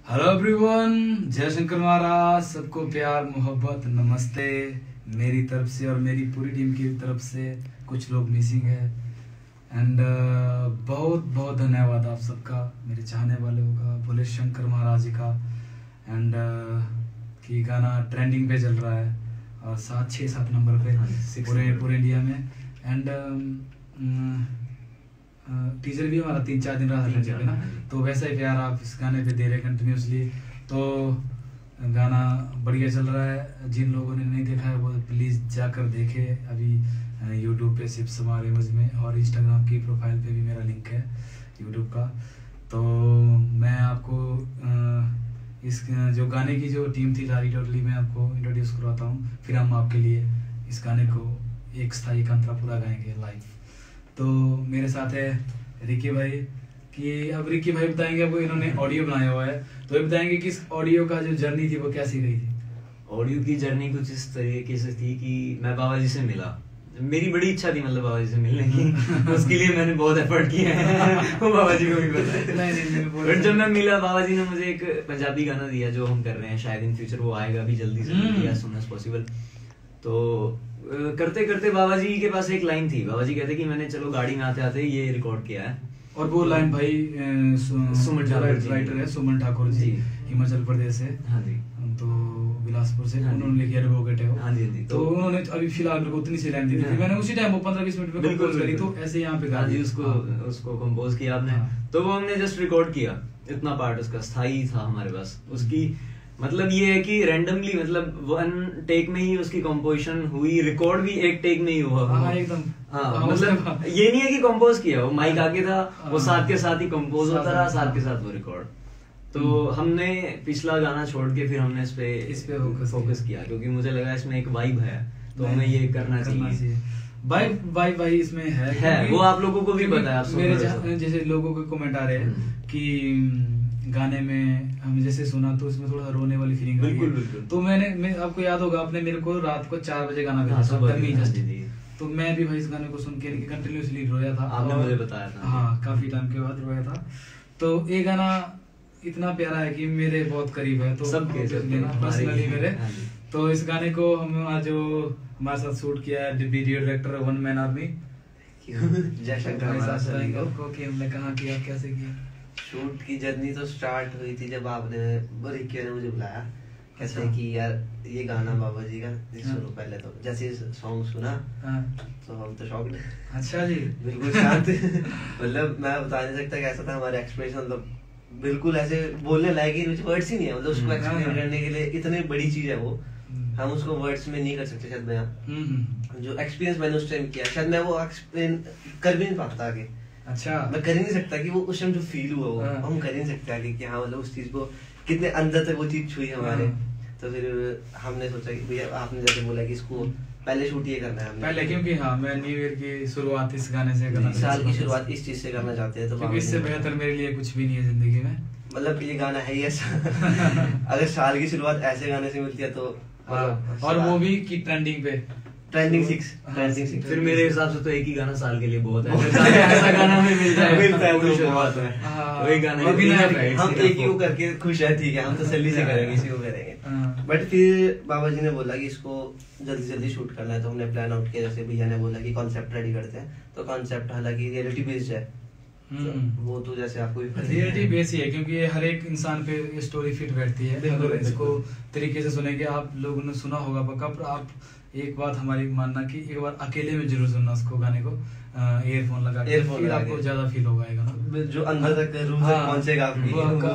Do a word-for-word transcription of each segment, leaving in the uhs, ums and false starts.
Hello everyone, जय शंकर महाराज। सबको प्यार मोहब्बत नमस्ते मेरी तरफ से और मेरी पूरी टीम की तरफ से। कुछ लोग मिसिंग है एंड uh, बहुत बहुत धन्यवाद आप सबका, मेरे चाहने वालों का, भोले शंकर महाराज जी का। एंड uh, कि गाना ट्रेंडिंग पे चल रहा है और सात छः सात नंबर पे पूरे पूरे इंडिया में। एंड टीजर भी हमारा तीन चार दिन रहा है ना, तो वैसा ही प्यार आप इस गाने पे दे रहे कंटिन्यूसली। तो गाना बढ़िया चल रहा है। जिन लोगों ने नहीं देखा है वो प्लीज़ जाकर देखे। अभी यूट्यूब पे सिर्फ हमारे मज में और इंस्टाग्राम की प्रोफाइल पे भी मेरा लिंक है यूट्यूब का। तो मैं आपको इस जो गाने की जो टीम थी सारी टोटली मैं आपको इंट्रोड्यूस करवाता हूँ, फिर हम आपके लिए इस गाने को एक स्थायी कंतरा पूरा गाएंगे लाइव। तो मेरे साथ है रिकी भाई, कि अब रिकी भाई बताएंगे, अब इन्होंने ऑडियो बनाया हुआ है तो ये बताएंगे कि इस ऑडियो का जो जर्नी थी वो कैसी गई थी। ऑडियो की जर्नी कुछ इस तरीके से थी कि मैं बाबा जी से मिला, मेरी बड़ी इच्छा थी मतलब बाबा जी से मिलने की। उसके लिए मैंने बहुत एफर्ट किया है, वो बाबा जी को भी पता है। बट जब मैं मिला, बाबा जी ने मुझे एक पंजाबी गाना दिया जो हम कर रहे हैं, शायद इन फ्यूचर वो आएगा भी जल्दी से, एज सून एज पॉसिबल। तो करते करते बाबा जी के पास एक लाइन थी, बाबा जी कहते कि मैंने चलो गाड़ी में आते आते ये रिकॉर्ड किया है। और वो लाइन भाई सुमन राइटर है सुमन ठाकुर जी, हिमाचल प्रदेश से। हाँ जी, तो बिलासपुर से उन्होंने लिखी एडवोकेट है वो। हाँ जी, हाँ जी। तो उन्होंने अभी फिलहाल मेरे को उतनी सी लाइन दी थी, मैंने उसी टाइम वो पंद्रह बीस मिनट में कंपोज करी, तो ऐसे यहाँ पे गा दी उसको उसको कंपोज किया आपने। तो वो हमने जस्ट रिकॉर्ड किया, इतना पार्ट उसका स्थायी था हमारे पास। उसकी मतलब ये है कि रैंडमली मतलब वन टेक में ही उसकी कंपोजिशन हुई, रिकॉर्ड भी एक टेक में ही हुआ। हाँ एकदम। हाँ मतलब ये नहीं है कि कंपोज किया, वो माइक आके था, वो साथ के साथ ही कंपोज होता रहा, साथ के साथ वो रिकॉर्ड। तो हमने पिछला गाना छोड़ के फिर हमने इस पे इस पे फोकस किया, क्योंकि मुझे लगा इसमें एक वाइब है तो हमें ये करना चाहिए। वाइब वाइब भाई इसमें है, है वो आप लोगों को भी पता है। आप मेरे जैसे लोगों के कमेंट आ रहे हैं कि गाने में हम जैसे सुना तो इसमें थोड़ा रोने वाली फीलिंग आ रही है। तो मैंने मैं आपको याद होगा, आपने मेरे को रात को चार बजे गाना भेजा था, तो मैं भी भाई इस गाने को सुन के कंटिन्यूसली रोया था। आपने मुझे बताया था। हाँ, काफी टाइम के बाद रोया था। तो ये गाना इतना प्यारा है कि मेरे बहुत करीब है, तो सबके पर्सनली मेरे। तो इस गाने को हम आज जो हमारे साथ शूट किया है video director one man army Jay Shankar आपको कि हमने कहाँ किया, कैसे किया। शूट की जर्नी तो स्टार्ट हुई थी जब आपने रिकी ने मुझे बुलाया, कहते हैं कि यार ये गाना बाबा जी का सुनो। पहले तो जैसे सॉन्ग सुना तो हम तो शॉक्ड। अच्छा जी। बिल्कुल शांत मतलब मैं बता नहीं सकता कैसा था हमारा एक्सप्रेशन, मतलब बिल्कुल ऐसे बोलने लायक ही वर्ड्स ही नहीं है, मतलब उसको एक्सप्लेन करने के लिए इतनी बड़ी चीज है वो, हम उसको वर्ड्स में नहीं कर सकते शायद। मैं जो एक्सपीरियंस मैंने उस टाइम किया, शायद मैं वो एक्सप्लेन कर भी नहीं पाता आगे। अच्छा, मैं कर ही नहीं सकता कि वो उस टाइम जो फील हुआ वो हम कर ही नहीं सकते आगे कि हाँ मतलब उस चीज को कितने अंदर तक वो चीज छुई हमारे। तो फिर हमने सोचा कि भैया आपने जैसे बोला कि इसको पहले शूट ये करना है हमने पहले, क्योंकि हाँ मैं न्यू ईयर की शुरुआत इस गाने से करना, साल की शुरुआत इस चीज से करना चाहते हैं। तो क्योंकि इससे बेहतर मेरे लिए कुछ भी नहीं है जिंदगी में, मतलब ये गाना है ही ऐसा। अगर साल की शुरुआत ऐसे गाने से मिलती है तो और वो भी की ट्रेंडिंग पे ट्रेंडिंग सिक्स ट्रेंडिंग सिक्स फिर मेरे हिसाब से तो एक ही गाना साल के लिए बहुत है। ऐसा गाना हमें मिल जाए मिलता है तो शुरुआत में वही गाना हम एक ही करके खुश है, ठीक है हम तसल्ली से करेंगे, इसी को करेंगे। बट फिर बाबा जी ने बोला कि इसको जल्दी जल्दी शूट करना है, तो हमने प्लान आउट किया। जैसे भैया ने बोला कि कॉन्सेप्ट रेडी करते हैं, तो कॉन्सेप्ट हालांकि रियलिटी बेस्ड है, वो तो जैसे आपको भी पता है रियलिटी बेस ही है, क्योंकि ये हर एक इंसान पे ये स्टोरी फिट बैठती है। अगर इसको तरीके से सुनेंगे, आप लोगों ने सुना होगा पक्का, पर आप एक बात हमारी मानना कि एक बार अकेले में जरूर सुनना उसको, गाने को ईयरफोन लगा के, फिर आपको ज्यादा फील होगा गाना, जो अंदर तक रूह तक पहुंचेगा आपकी।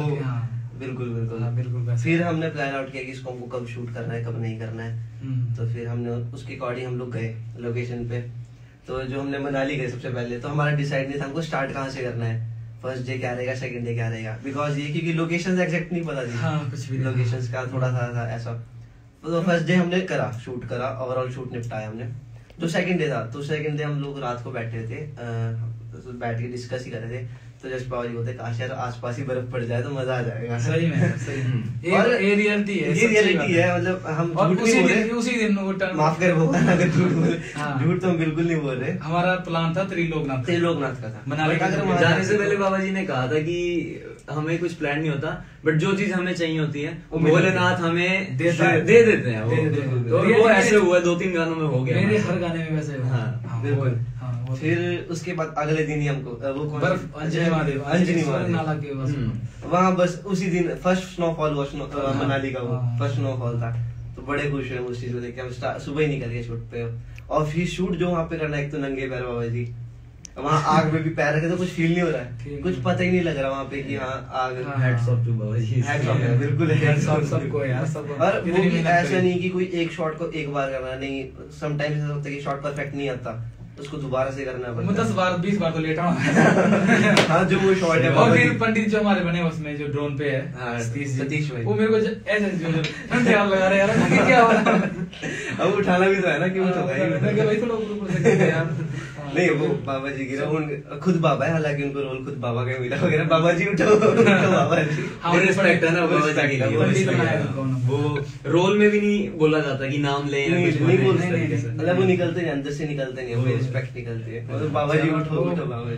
बिल्कुल बिल्कुल हाँ, बिल्कुल। फिर हमने प्लान आउट किया कि इसको हमको कब शूट करना है कब नहीं करना है। तो फिर हमने उसके अकॉर्डिंग हम लोग गए लोकेशन पे। तो जो हमने मनाली गए सबसे पहले, तो हमारा डिसाइड नहीं था हमको स्टार्ट कहाँ से करना है, फर्स्ट डे क्या रहेगा, सेकंड डे क्या रहेगा, बिकॉज ये क्योंकि लोकेशन एग्जैक्ट नहीं पता थी। हाँ, कुछ भी लोकेशन का थोड़ा सा था ऐसा। तो फर्स्ट डे हमने करा, शूट करा, ओवरऑल शूट निपटाया हमने। जो सेकंड डे था, तो सेकंड डे हम लोग रात को बैठे थे, बैठ के डिस्कस ही कर रहे थे तो जस्ट बाबा जी बोलते काश यार आसपास ही बर्फ पड़ जाए तो मजा आ जाएगा। सही में सही में और ये रियलिटी है, ये रियलिटी है, मतलब हम और झूठ उसी नहीं बोल दिन रहे। उसी दिन वो टर्न माफ कर भगवान अगर झूठ बोले, हाँ। झूठ तो हम बिल्कुल नहीं बोल रहे। हमारा प्लान था त्रिलोकनाथ त्रिलोकनाथ का था। मनाली But का अगर तो वहाँ जाने से जाते पहले तो- बाबा जी ने कहा था कि हमें कुछ प्लान नहीं होता, बट जो चीज हमें चाहिए होती है वो मिल भोलेनाथ हमें देता है। दे देते हैं वो। दे देते हैं। तो मेरे- वो ऐसे हुआ, दो तीन गानों में हो गया मेरे हमारा। हर गाने में वैसे हुआ। हाँ, हाँ, बिल्कुल। वो- हाँ, वो- फिर उसके बाद अगले दिन ही हमको अ, वो कौन बर्फ अंजनी महादेव अंजनी महादेव नाला महादेव के पास हम्म। वहाँ बस उसी दिन फर्स्ट स्नोफॉल हुआ स्नो- अ, हाँ, मनाली का वो हाँ। फर्स्ट स्नोफॉल था। तो बड़े खुश हुए हम उस चीज को देख के। हम स्टा- सुबह ही निकल गए शूट पे, और फिर शूट जो वहाँ पे करना है, एक तो नंगे पैर बाबा जी, वहाँ आग में भी पैर रखे तो कुछ फील नहीं हो रहा Feel है, कुछ नहीं। पता ही नहीं लग रहा वहाँ पे कि हाँ आग। हाँ। Hats off to Baba ji. Hats off है, बिल्कुल है। Hats off सबको यार, सबको। और वो इतनी भी मेहनत ऐसा करी। नहीं कि कोई एक शॉट को एक बार करना, नहीं, समटाइम्स ऐसा होता है कि शॉट परफेक्ट नहीं आता, उसको दोबारा से करना मैं पड़ता दस बार बीस बार तो लेटा हूँ। है। हाँ, जो वो शॉट है और बाबा फिर जी- पंडित जो हमारे बने उसमें जो ड्रोन पे है हाँ, सतीश जी, सतीश भाई। वो मेरे को ज- ऐसे जो जो ठंडे हाथ लगा रहे यार, मैं कि क्या हो रहा है? अब उठाना भी तो है ना, क्यों उठाना मैं कहा, भाई थोड़ा ऊपर ऊपर से करते यार। हाँ, नहीं, वो बाबा जी गिरा, उन खुद बाबा है, हालांकि उनको रोल खुद बाबा का ही मिला वगैरह। बाबा जी उठो, उठो बाबा जी। हाँ, वो respect है ना बाबा जी respect के है, लिए, वो पंडित respect बनाया है। उनको उन्होंने। वो रोल में भी नहीं बोला जाता कि नाम ले या नहीं, कुछ नहीं बोले, बोलते इस नहीं, तरीके से। मतलब वो निकलते नहीं, अंदर से निकलते नहीं, वो वो- रिस्पेक्ट निकलती है। मतलब बाबा जी उठो, उठो बाबा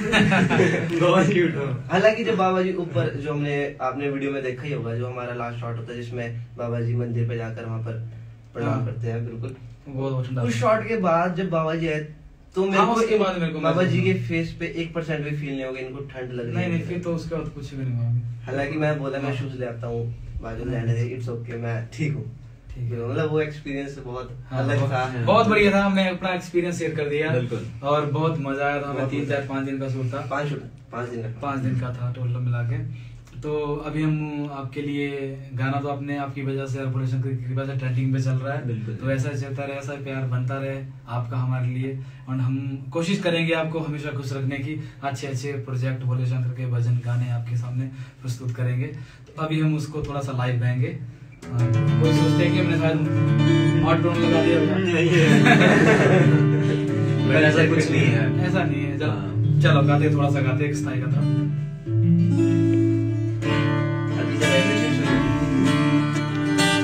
जी। बाबा जी उठो। हालांकि जब बाबा जी ऊपर, जो हमने आपने वीडियो में देखा ही होगा, जो हमारा लास्ट शॉट होता है जिसमें बाबा जी मंदिर पे जाकर वहाँ पर प्रणाम हाँ। करते हैं, बिल्कुल बहुत बहुत ठंडा उस शॉट के बाद जब बाबा जी आए तो मेरे हाँ, को उसके बाद मेरे को बाबा जी महसूस के हुआ। फेस पे एक परसेंट भी फील नहीं होगा इनको ठंड लग रही नहीं है। नहीं, फिर तो उसके बाद कुछ भी नहीं हुआ अभी। हालांकि मैं बोला मैं हाँ। शूज ले आता हूँ, बाजू रहने दे, इट्स ओके, मैं ठीक हूँ। ठीक है। मतलब वो एक्सपीरियंस बहुत हाँ, अलग बहुत- था। बहुत बढ़िया था, हमने अपना एक्सपीरियंस शेयर कर दिया बिल्कुल। और बहुत मजा आया था हमें। बहुत तीन मजा चार पाँच दिन का शूट था, पाँच शूट पाँच दिन का। पाँच दिन का था टोटल मिला के। तो अभी हम आपके लिए गाना तो आपने आपकी वजह से भोलेशंकर की कृपा से ट्रेंडिंग पे चल रहा है, बिल्कुल। तो ऐसा चलता रहे, ऐसा प्यार बनता रहे आपका हमारे लिए, और हम कोशिश करेंगे आपको हमेशा खुश रखने की। अच्छे अच्छे प्रोजेक्ट भोलेशंकर के भजन गाने आपके सामने प्रस्तुत करेंगे। तो अभी हम उसको थोड़ा सा लाइव गाएंगे। कोई सोचते हैं कि हमने शायद हॉट टोन लगा दिया होगा। नहीं है। पर ऐसा कुछ नहीं है। ऐसा नहीं है। चलो हाँ। चलो गाते, थोड़ा सा गाते, एक स्थाई का था। अभी से vibration शुरू हुई।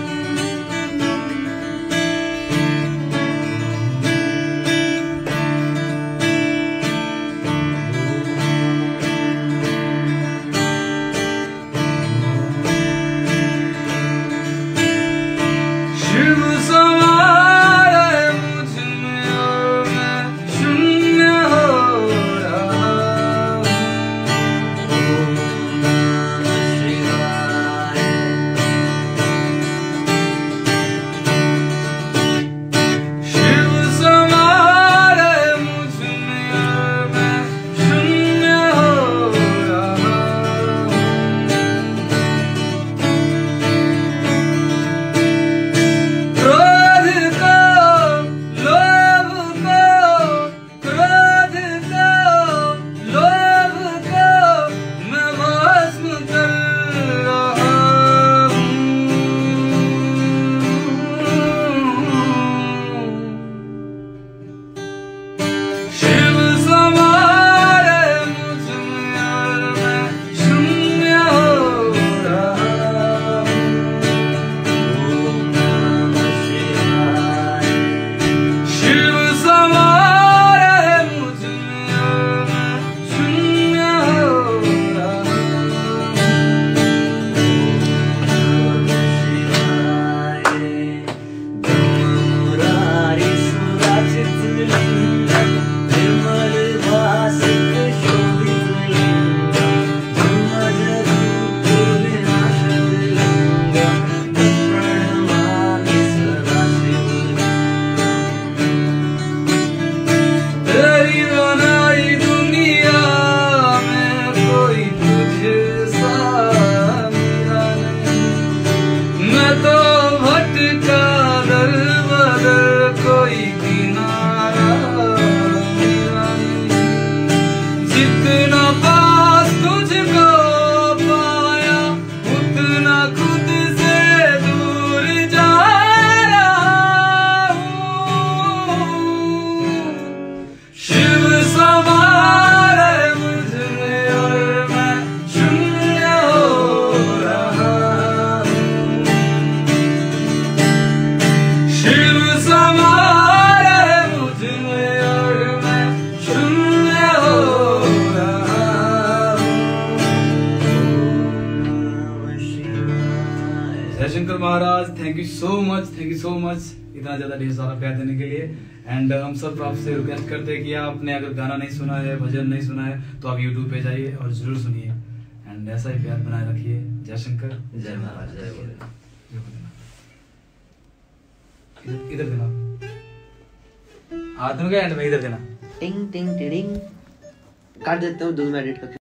शिव सवार है मुझ में और मैं शून्य हो रहा हूँ। Jayshankar Maharaj, thank you so much, thank you so much इतना ज्यादा ढेर सारा प्यार देने के लिए। एंड हम सब आपसे रिक्वेस्ट करते हैं कि आपने अगर गाना नहीं सुना है, भजन नहीं सुना है, तो आप यूट्यूब पे जाइए और जरूर सुनिए। एंड ऐसा ही प्यार बनाए रखिए। जयशंकर, जय महाराज, जय भोलेनाथ। इधर देना हाथ में, एंड में इधर देना। टिंग टिंग टिडिंग काट देता हूँ, दो मिनट एडिट करके।